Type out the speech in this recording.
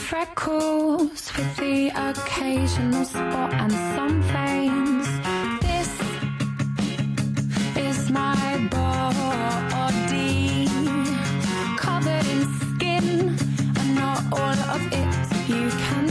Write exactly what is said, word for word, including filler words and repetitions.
freckles with the occasional spot and some veins. This is my body, covered in skin, and not all of it you can